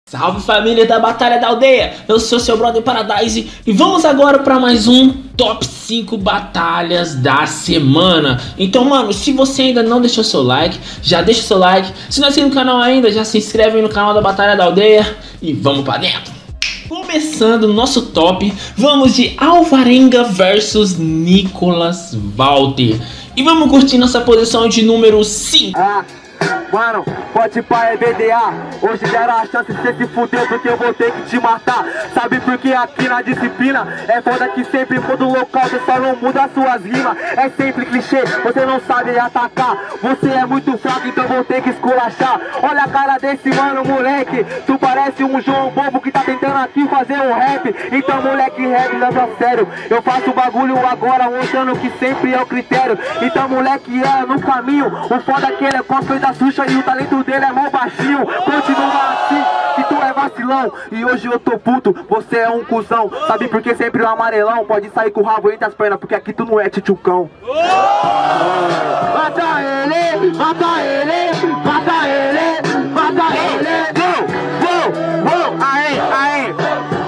Salve família da Batalha da Aldeia, eu sou seu brother Paradise e vamos agora para mais um top 5 batalhas da semana. Então mano, se você ainda não deixou seu like, já deixa seu like. Se não é inscrito no canal ainda, já se inscreve aí no canal da Batalha da Aldeia e vamos para dentro. Começando nosso top, vamos de Alvarenga versus Nicolas Walter. E vamos curtir nossa posição de número 5. Mano, pode pá é BDA. Hoje deram a chance de você se fuder, porque eu vou ter que te matar. Sabe por que aqui na disciplina é foda que sempre for do local você só não muda as suas rimas. É sempre clichê, você não sabe atacar. Você é muito fraco, então vou ter que esculachar. Olha a cara desse mano, moleque. Tu parece um João Bobo que tá tentando aqui fazer um rap. Então moleque, rap, leva a sério. Eu faço o bagulho agora, mostrando que sempre é o critério. Então moleque, é no caminho. O foda que ele é cosplay da Xuxa e o talento dele é mó baixinho. Continua assim, que tu é vacilão. E hoje eu tô puto, você é um cuzão. Sabe por que sempre o amarelão pode sair com o rabo entre as pernas? Porque aqui tu não é tchutchucão. Mata ele, mata ele, mata ele, mata ele. Aê, aê.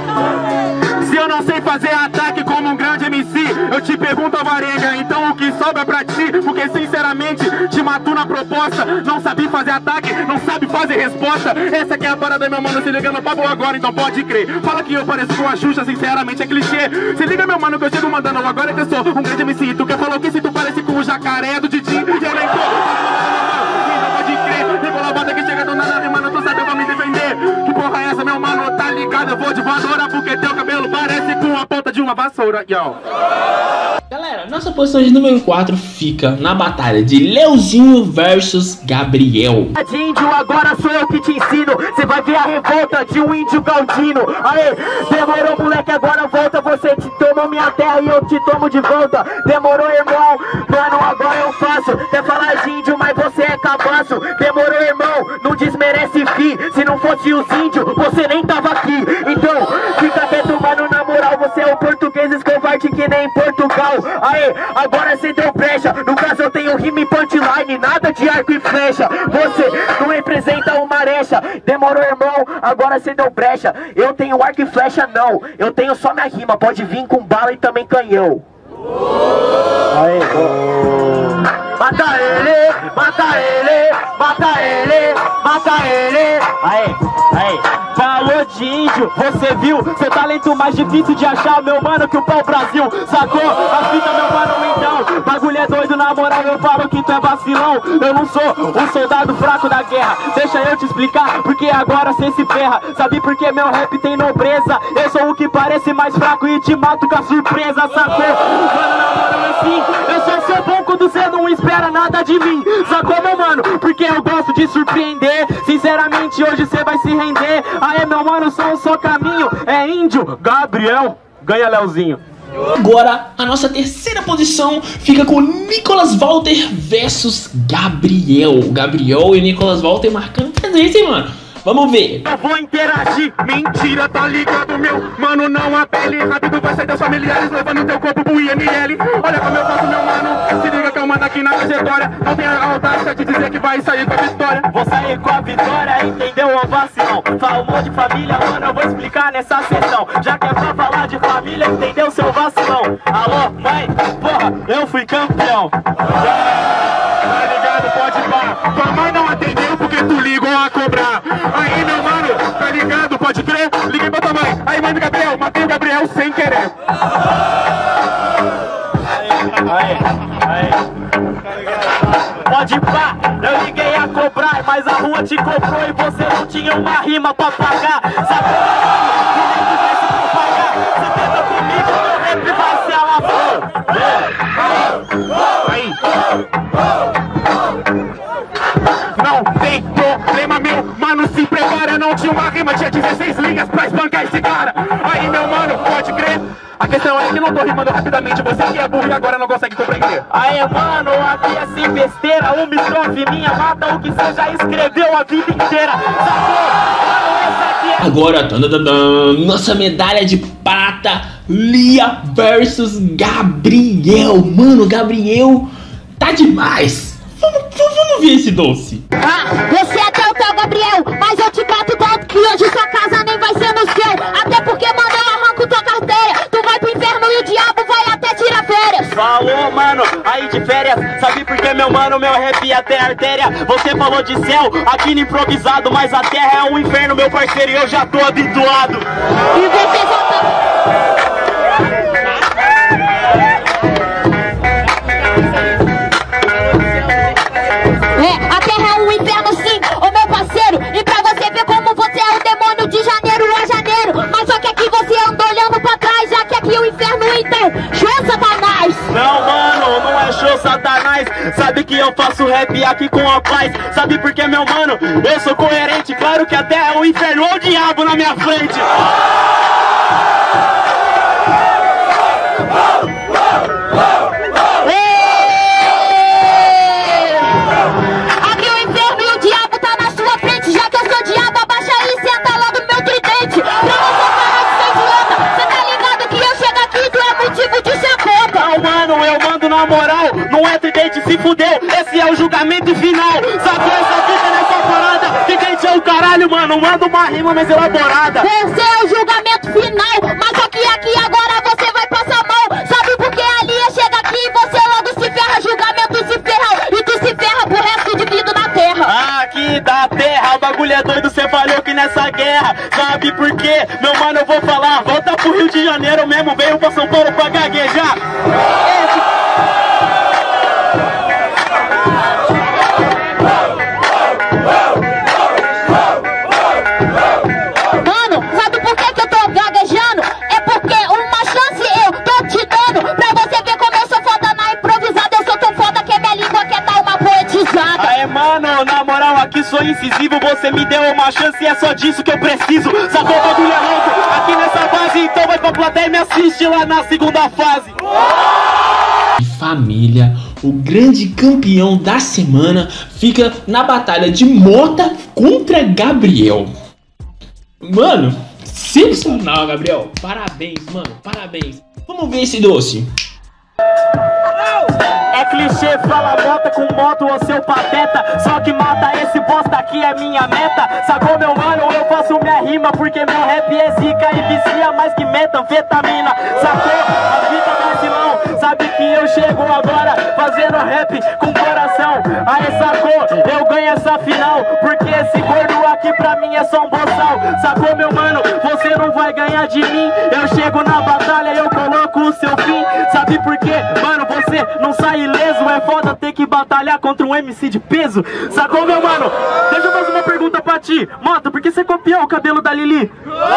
Se eu não sei fazer ataque como um grande MC, eu te pergunto, Alvarenga, então o que sobra pra ti? Porque sinceramente te matou na proposta. Não sabe fazer ataque, não sabe fazer resposta. Essa aqui é a parada, meu mano, se liga no papo agora, então pode crer. Fala que eu pareço com a Xuxa, sinceramente é clichê. Se liga, meu mano, que eu chego mandando agora que eu sou um grande MC. Tu quer falar o que se tu parece com o jacaré do Didi? Eu nem tô, não pode crer. Nicolas Walter que chega do nada, e mano, tu sabe, eu vou me defender. Que porra é essa, meu mano, tá ligado? Eu vou de voadora porque teu cabelo parece com a ponta de uma vassoura, yo. Galera, nossa posição de número 4 fica na batalha de Leozinho versus Gabriel. De índio, agora sou eu que te ensino. Você vai ver a revolta de um índio galdino. Aê, demorou moleque, agora volta. Você te tomou minha terra e eu te tomo de volta. Demorou irmão, mano, agora eu faço. Quer falar de índio, mas você é cabaço. Demorou irmão, não desmerece fi. Se não fosse os índios, você nem tava aqui. Então, fica quieto mano, na moral. Você é o português escovarte que nem Portugal. Aê, agora cê deu brecha. No caso eu tenho rima e punchline, nada de arco e flecha. Você não representa uma arecha. Demorou irmão, agora cê deu brecha. Eu tenho arco e flecha não, eu tenho só minha rima. Pode vir com bala e também canhão. Aê, mata ele, mata ele, mata ele, mata ele. Aê, aê. Falou de índio, você viu? Seu talento mais difícil de achar, meu mano, que o pau-brasil. Sacou? A fita, meu mano, então. Bagulho é doido, na moral, eu falo que tu é vacilão. Eu não sou um soldado fraco da guerra. Deixa eu te explicar, porque agora cê se ferra. Sabe por que meu rap tem nobreza? Eu sou o que parece mais fraco e te mato com a surpresa, sacou? Mano, na moral, assim, eu só sou bom quando cê não espera nada de mim. Sacou, meu mano? Porque eu gosto de surpreender. Sinceramente, hoje cê vai se render. Aê, meu mano, só caminho. É índio, Gabriel, ganha Leozinho. Agora, a nossa terceira posição fica com Nicolas Walter versus Gabriel. Gabriel e Nicolas Walter marcando presença, hein, mano? Vamos ver. Eu vou interagir, mentira, tá ligado, meu mano, não apele. Rápido vai sair das familiares, levando teu corpo pro IML. Olha como eu faço, meu mano, se liga que eu mando aqui na trajetória. Não tem a audácia de dizer que vai sair com a vitória. Vou sair com a vitória, entendeu, ô vacilão? Falou de família, mano, eu vou explicar nessa sessão. Já que é pra falar de família, entendeu, seu vacilão? Alô, mãe, porra, eu fui campeão. Tá ligado, pode ir lá. Tua mãe não atendeu porque tu ligou a cobrar. Aí, meu mano, tá ligado, pode crer? Liguei pra tua mãe. Aí, mãe do Gabriel, matei o Gabriel sem querer. Aí. Pode pá, eu liguei a cobrar, mas a rua te cobrou e você não tinha uma rima pra pagar. Sabe? Você tenta comigo, meu rap vai ser a Aí. Não tem problema, meu mano, se prepara. Não tinha uma rima, tinha 16 linhas pra espancar esse cara. Aí, meu mano, pode crer. A questão é que não tô rimando rapidamente. Você que é burro e agora não consegue compreender. Aí, mano, aqui é sem besteira. Uma estrofe minha mata o que você já escreveu a vida inteira. Sacou? Agora, nossa medalha de prata, Lia versus Gabriel. Mano, Gabriel tá demais. Vamos ver esse doce. Você é até o teu Gabriel, mas eu te trato tanto que hoje sua casa nem vai ser no céu. Até porque, mano, eu arranco tua carteira. Tu vai pro inferno e o diabo vai até tirar férias. Falou, mano, aí de férias. Sabe por que, meu mano, meu rap até artéria? Você falou de céu, aqui no improvisado, mas a terra é um inferno, meu parceiro, e eu já tô habituado. E você já tá... a terra é um inferno sim, ô meu parceiro. E pra você ver como você é o demônio de janeiro a janeiro. Mas só que aqui você anda olhando pra trás, já que aqui o inferno então, show Satanás. Não, mano, não é show Satanás. Sabe que eu faço rap aqui com a paz. Sabe por que, meu mano, eu sou coerente. Claro que a terra é um inferno, ou o diabo na minha frente. Na moral, não é tridente, se fudeu. Esse é o julgamento final. Sabe essa vida nessa parada? Tridente é o caralho, mano. Manda uma rima mais elaborada. Esse é o julgamento final. Mas aqui agora você vai passar mal. Sabe por que a Lia chega aqui e você logo se ferra? Julgamento se ferra e tu se ferra pro resto de vida na terra. Aqui da terra, o bagulho é doido, cê falhou que nessa guerra. Sabe por quê? Meu mano, eu vou falar. Volta pro Rio de Janeiro mesmo, veio pra São Paulo pra gaguejar. Mano, sabe por que eu tô gaguejando? É porque uma chance eu tô te dando pra você ver como eu sou foda na improvisada. Eu sou tão foda que minha língua quer dar uma poetizada. Aê, mano, na moral, aqui sou incisivo. Você me deu uma chance e é só disso que eu preciso. Sacou o bagulho é louco aqui nessa fase. Então vai pra plateia e me assiste lá na segunda fase. Família, o grande campeão da semana fica na batalha de Mota contra Gabriel. Mano, sensacional, Gabriel. Parabéns, mano, parabéns. Vamos ver esse doce. É clichê, fala Mota com moto ou seu pateta. Só que mata esse bosta aqui é minha meta. Sacou, meu mano, eu faço minha rima porque meu rap é zica e vicia mais que metanfetamina. Sacou? A vida é vacilão. Sabe que eu chego agora fazendo rap com coração. Aí sacou, eu ganho essa final porque esse gordo aqui pra mim é só um boçal. Sacou, meu mano, você não vai ganhar de mim. Eu chego na batalha e eu coloco o seu fim. Sabe por quê? Mano, você não sai ileso. É foda ter que batalhar contra um MC de peso. Sacou, meu mano? Deixa eu fazer uma pergunta pra ti. Mota, por que você copiou o cabelo da Lili?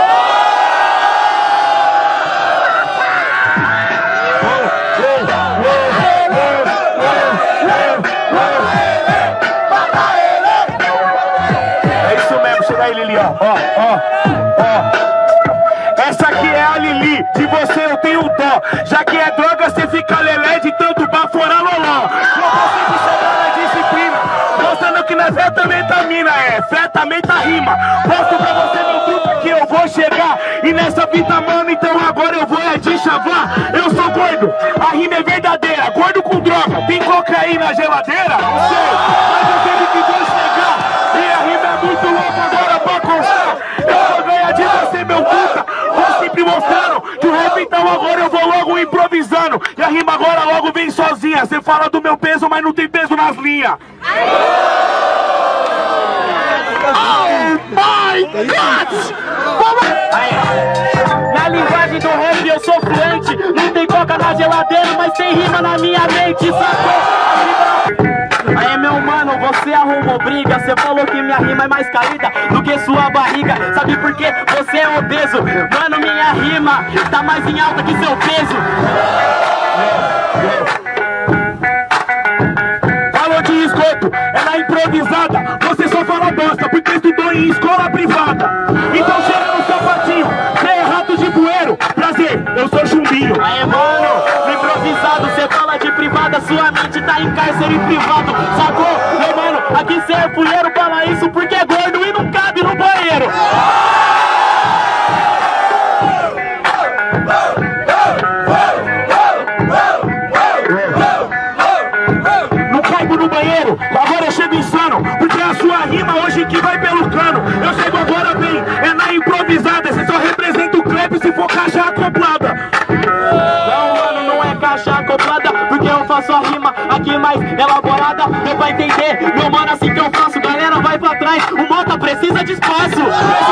É isso mesmo, chega aí, Lili, ó. Essa aqui é a Lili, de você eu tenho dó. Já que é droga, você fica lelé de tanto baforar loló. Não consigo chegar na disciplina, mostrando que nós é também tá mina, fé também tá rima. Posto pra você, meu truque, que eu vou chegar. E nessa vida, mano, então agora eu vou de chavar. Eu sou gordo, a rima é verdadeira. Gordo com droga, tem cocaína na geladeira? Não sei, mas eu sei que vou chegar. E a rima é muito louca agora pra constar. Eu vou ganhar de você, meu puta. Vou sempre mostrando que o rap então agora eu vou logo improvisando. E a rima agora logo vem sozinha. Você fala do meu peso, mas não tem peso nas linhas. Oh my God! Na linguagem do rap eu sou fluente. Não tem coca na geladeira, mas tem rima na minha mente, sacou? Aí, meu mano, você arrumou briga. Você falou que minha rima é mais caída do que sua barriga. Sabe por quê? Você é obeso. Mano, minha rima tá mais em alta que seu peso. Falou de esgoto, ela é improvisada. Você só fala bosta porque estudou em escola privada. Então chega no sapatinho, você é rato de bueiro. Prazer, eu sou chumbinho. Aí, mano, no improvisado, você fala de privada. Sua mente tá em cárcere privado. Sacou? Meu mano, aqui cê é fuleiro. Fala isso porque é gordo e não cabe no banheiro. Não caibo no banheiro, agora eu chego insano. Porque a sua rima hoje que vai pelo cano. Eu chego agora bem, é na improvisada. Você só representa o Kleber se for caixa acoplada. Não, mano, não é caixa acoplada, porque eu faço a rima aqui mais elaborada. Deu pra entender, meu mano, assim que eu faço. Galera, vai pra trás, o Mota precisa de espaço.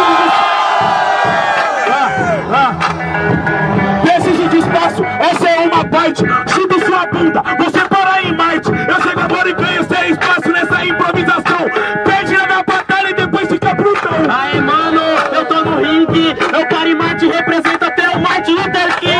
Preciso de espaço, essa é uma parte. Chuto sua bunda, você para em Marte. Eu chego agora e ganho sem espaço nessa improvisação. Perde na batalha e depois fica brutão. Aí, mano, eu tô no ringue. Eu paro em Marte, representa até o Martin Luther King.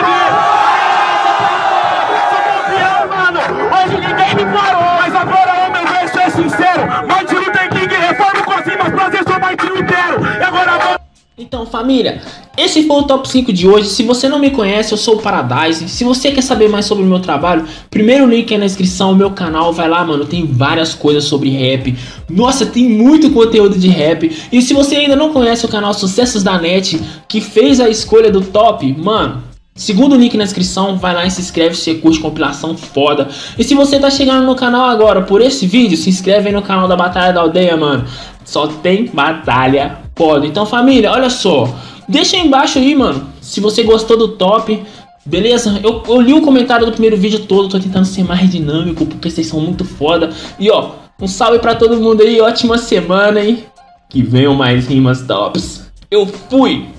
Hoje ninguém me parou, mas agora o meu verso é sincero. Martin Luther King, reforma com as rimas, prazer, sou Martin Lutero. E agora vou... Então, família, esse foi o top 5 de hoje. Se você não me conhece, eu sou o Paradise. Se você quer saber mais sobre o meu trabalho, primeiro link aí na descrição, o meu canal, vai lá, mano, tem várias coisas sobre rap. Nossa, tem muito conteúdo de rap. E se você ainda não conhece o canal Sucessos da Net, que fez a escolha do top, mano, segundo link na descrição, vai lá e se inscreve se você curte compilação foda. E se você tá chegando no canal agora por esse vídeo, se inscreve aí no canal da Batalha da Aldeia, mano. Só tem batalha foda. Então, família, olha só, deixa aí embaixo aí, mano, se você gostou do top, beleza? Eu li o comentário do primeiro vídeo todo, tô tentando ser mais dinâmico, porque vocês são muito foda. E ó, um salve pra todo mundo aí, ótima semana, hein? Que venham mais rimas tops. Eu fui!